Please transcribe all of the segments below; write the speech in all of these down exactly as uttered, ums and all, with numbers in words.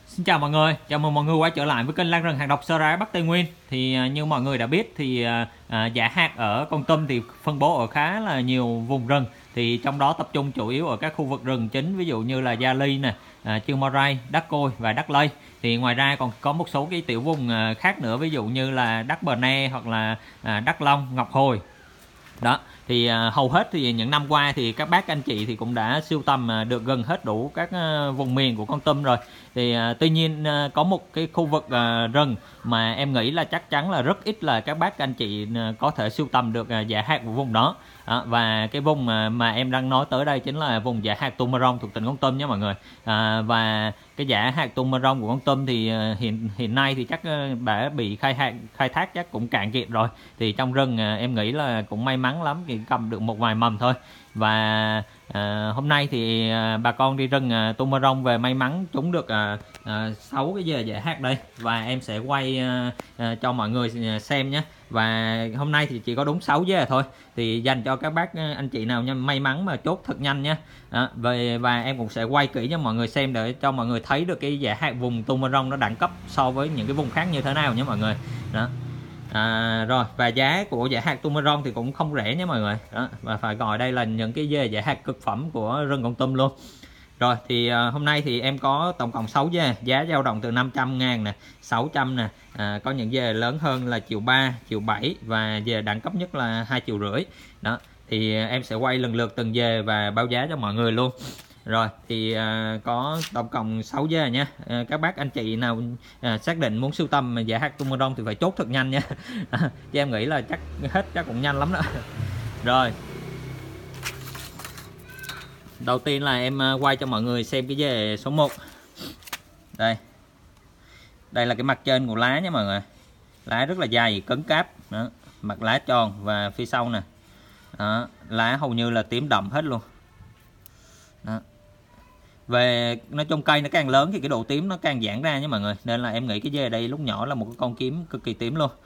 Xin chào mọi người, chào mừng mọi người quay trở lại với kênh Lan Rừng Hàng Độc Sơ Rái Bắc Tây Nguyên. Thì à, như mọi người đã biết thì à, à, giả hạt ở Kon Tum thì phân bố ở khá là nhiều vùng rừng. Thì trong đó tập trung chủ yếu ở các khu vực rừng chính, ví dụ như là Gia Ly nè, à, Chương Mo Rai, Đắc Côi và Đắc Lây. Thì ngoài ra còn có một số cái tiểu vùng à, khác nữa, ví dụ như là Đắc Bờ Ne hoặc là à, Đắc Long, Ngọc Hồi. Đó thì à, hầu hết thì những năm qua thì các bác anh chị thì cũng đã sưu tầm à, được gần hết đủ các à, vùng miền của Kon Tum rồi. Thì à, tuy nhiên à, có một cái khu vực à, rừng mà em nghĩ là chắc chắn là rất ít là các bác anh chị à, có thể sưu tầm được à, giả hạt của vùng đó. À, và cái vùng mà, mà em đang nói tới đây chính là vùng giả hạt Tumorong thuộc tỉnh Kon Tum nhé mọi người. À, và cái giả hạt Tumorong của Kon Tum thì à, hiện hiện nay thì chắc à, đã bị khai hạt khai thác chắc cũng cạn kiệt rồi. Thì trong rừng à, em nghĩ là cũng may mắn lắm thì cầm được một vài mầm thôi. Và à, hôm nay thì à, bà con đi rừng à, Tumorong về may mắn trúng được à, à, sáu cái dề giả hạt đây, và em sẽ quay à, à, cho mọi người xem nhé. Và hôm nay thì chỉ có đúng sáu dề thôi, thì dành cho các bác anh chị nào nha, may mắn mà chốt thật nhanh nhé. À, về và em cũng sẽ quay kỹ cho mọi người xem để cho mọi người thấy được cái giả hạt vùng Tumorong nó đẳng cấp so với những cái vùng khác như thế nào nhé mọi người. Đó. À, rồi và giá của giả hạt Tumorong thì cũng không rẻ nhé mọi người. Đó, và phải gọi đây là những cái dê giả hạt cực phẩm của rừng Kon Tum luôn. Rồi thì à, hôm nay thì em có tổng cộng sáu dê, giá dao động từ năm trăm ngàn nè, sáu trăm nè, à, có những dê lớn hơn là triệu ba, triệu bảy và dê đẳng cấp nhất là hai triệu rưỡi. Đó thì em sẽ quay lần lượt từng dê và báo giá cho mọi người luôn. Rồi thì à, có tổng cộng sáu dê nha. À, các bác anh chị nào à, xác định muốn sưu tầm giả hạt Tumorong thì phải chốt thật nhanh nha. À, chứ em nghĩ là chắc hết chắc cũng nhanh lắm đó. Rồi đầu tiên là em quay cho mọi người xem cái dê số một. Đây. Đây là cái mặt trên của lá nha mọi người. Lá rất là dày, cứng cáp. Đó. Mặt lá tròn và phía sau nè. Đó. Lá hầu như là tím đậm hết luôn. Đó. Về nói chung cây nó càng lớn thì cái độ tím nó càng giãn ra nha mọi người, nên là em nghĩ cái dê đây lúc nhỏ là một cái con kiếm cực kỳ tím luôn.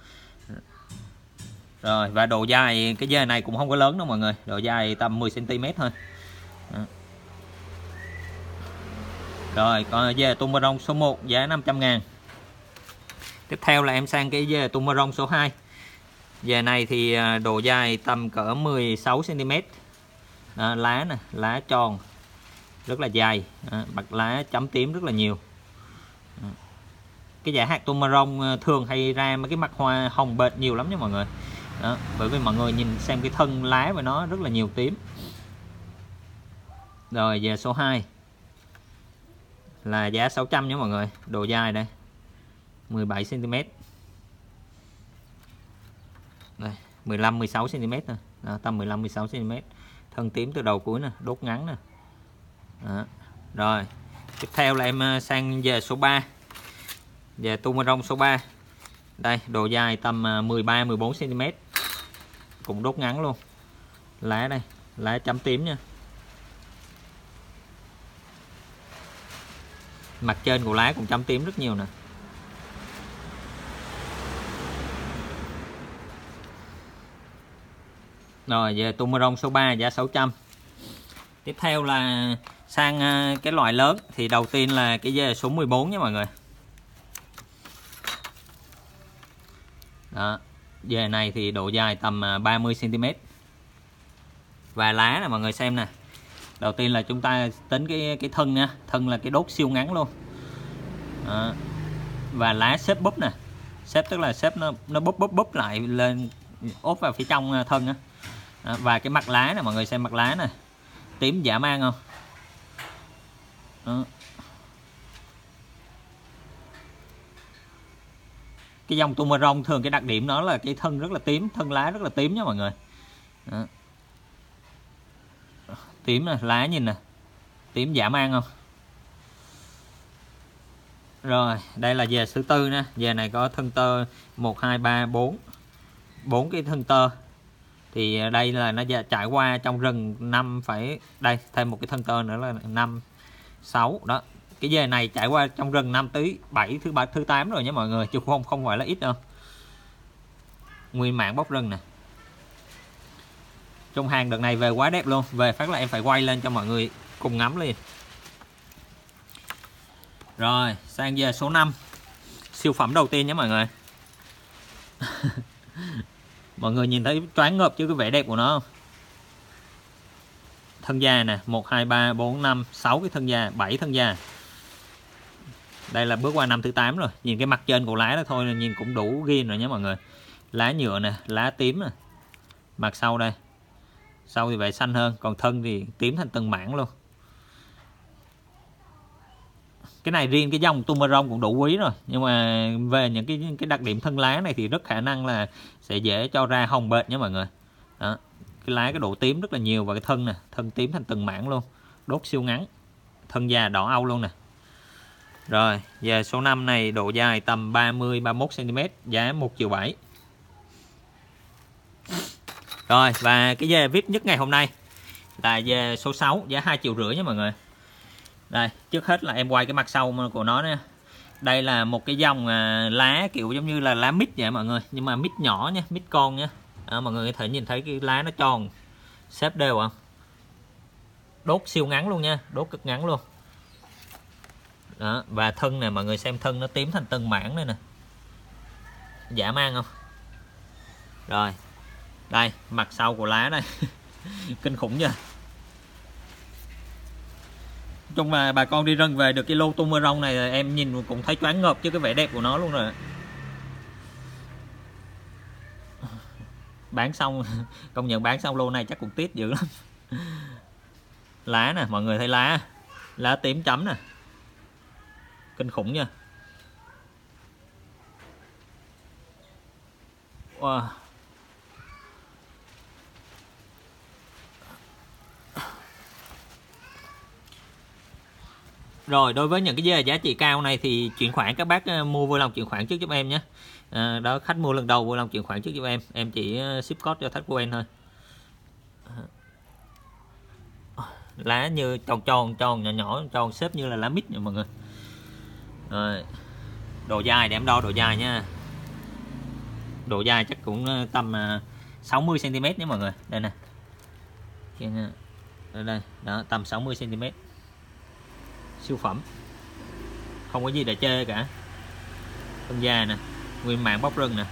Rồi và độ dài cái dê này cũng không có lớn đâu mọi người, độ dài tầm mười xăng ti mét thôi. Đó. Rồi còn dê Tumorong số một giá năm trăm ngàn. Tiếp theo là em sang cái dê Tumorong số hai. Dê này thì độ dài tầm cỡ mười sáu xăng ti mét. Đó, lá nè, lá tròn rất là dài, à, bạc lá chấm tím rất là nhiều. À, cái giả hạt Tumorong thường hay ra mấy cái mặt hoa hồng bệt nhiều lắm nha mọi người. Đó, bởi vì mọi người nhìn xem cái thân lá của nó rất là nhiều tím. Rồi về số hai là giá sáu trăm nhé mọi người, độ dài đây mười bảy xăng ti mét, đây mười lăm mười sáu xăng ti mét thôi. Đó, tầm mười lăm mười sáu xăng ti mét, thân tím từ đầu cuối nè, đốt ngắn nè. Đó. Rồi tiếp theo là em sang về số ba, về Tumorong số ba. Đây độ dài tầm mười ba mười bốn xăng ti mét, cũng đốt ngắn luôn. Lá đây, lá chấm tím nha. Mặt trên của lá cũng chấm tím rất nhiều nè. Rồi về Tumorong số ba giá sáu trăm. Tiếp theo là sang cái loại lớn, thì đầu tiên là cái dê số mười bốn nha mọi người. Đó, dê này thì độ dài tầm ba mươi xăng ti mét. Và lá nè mọi người xem nè. Đầu tiên là chúng ta tính cái cái thân nha, thân là cái đốt siêu ngắn luôn. Đó. Và lá xếp búp nè. Xếp tức là xếp nó nó búp búp búp lại lên, ốp vào phía trong thân á. Và cái mặt lá nè mọi người xem, mặt lá nè, tím dã man không? Đó. Cái dòng Tumorong thường cái đặc điểm nó là cái thân rất là tím, thân lá rất là tím nha mọi người. Đó. Tím nè, lá nhìn nè, tím dã man không? Rồi đây là dề thứ tư nè. Dề này có thân tơ một hai ba bốn, bốn cái thân tơ. Thì đây là nó trải qua trong rừng năm phải, đây thêm một cái thân tơ nữa là năm sáu. Đó, cái dề này trải qua trong rừng năm tới bảy thứ ba thứ tám rồi nhé mọi người, chứ không không phải là ít đâu. Nguyên mảng bóc rừng nè. Trong hàng đợt này về quá đẹp luôn, về phát là em phải quay lên cho mọi người cùng ngắm liền. Rồi sang giờ số năm, siêu phẩm đầu tiên nhé mọi người. Mọi người nhìn thấy choáng ngợp chứ cái vẻ đẹp của nó không? Thân da nè, một hai ba bốn năm sáu cái thân da, bảy thân da. Đây là bước qua năm thứ tám rồi. Nhìn cái mặt trên của lá đó thôi nhìn cũng đủ ghi rồi nhé mọi người. Lá nhựa nè, lá tím nè. Mặt sau đây. Sau thì vẻ xanh hơn, còn thân thì tím thành từng mảng luôn. Cái này riêng cái dòng Tumeron cũng đủ quý rồi, nhưng mà về những cái cái đặc điểm thân lá này thì rất khả năng là sẽ dễ cho ra hồng bệt nhé mọi người. Đó. Cái lá cái độ tím rất là nhiều và cái thân nè, thân tím thành từng mảng luôn, đốt siêu ngắn, thân da đỏ âu luôn nè. Rồi, giờ số năm này độ dài tầm ba mươi ba mươi mốt xăng ti mét, giá một triệu bảy. Rồi, và cái dê vi ai pi nhất ngày hôm nay là dê số sáu, giá hai triệu rưỡi nha mọi người. Đây, trước hết là em quay cái mặt sau của nó nha. Đây là một cái dòng à, lá kiểu giống như là lá mít vậy mọi người, nhưng mà mít nhỏ nha, mít con nha. À, mọi người có thể nhìn thấy cái lá nó tròn, xếp đều không? Đốt siêu ngắn luôn nha, đốt cực ngắn luôn. Đó, và thân này mọi người xem thân nó tím thành từng mảng đây nè. Dã man không? Rồi. Đây, mặt sau của lá đây. Kinh khủng chưa? Chung mà bà con đi rừng về được cái lô Tumeron này em nhìn cũng thấy choáng ngợp chứ cái vẻ đẹp của nó luôn rồi. Bán xong, công nhận bán xong lô này chắc cũng tiếc dữ lắm. Lá nè, mọi người thấy lá, lá tím chấm nè, kinh khủng nha. Wow. Rồi đối với những cái dê giá trị cao này thì chuyển khoản các bác mua vui lòng chuyển khoản trước giúp em nhé. À, đó, khách mua lần đầu vui lòng chuyển khoản trước giúp em, em chỉ ship code cho khách của em thôi. Lá như tròn tròn tròn nhỏ nhỏ tròn xếp như là lá mít nha mọi người. Rồi. Độ dài để em đo độ dài nha. Độ dài chắc cũng tầm sáu mươi xăng ti mét nhé mọi người. Đây nè. Đây, đây. Đó, tầm sáu mươi xăng ti mét. Siêu phẩm, không có gì để chê cả. Thân da nè, nguyên mảng bóc rừng nè.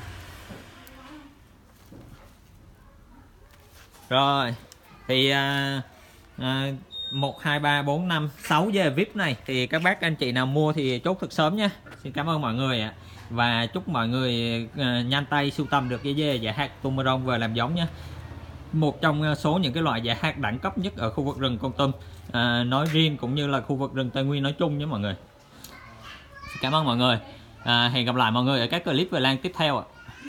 Rồi thì à, à, một hai ba bốn năm sáu dê vi ai pi này thì các bác anh chị nào mua thì chốt thật sớm nha. Xin cảm ơn mọi người ạ. Và chúc mọi người à, nhanh tay sưu tầm được cái dê dạ hạt Tumeron về làm giống nhé. Một trong số những cái loại dạ hạt đẳng cấp nhất ở khu vực rừng Kon Tum à, nói riêng cũng như là khu vực rừng Tây Nguyên nói chung nhé mọi người. Cảm ơn mọi người. À, hẹn gặp lại mọi người ở các clip về lan tiếp theo ạ.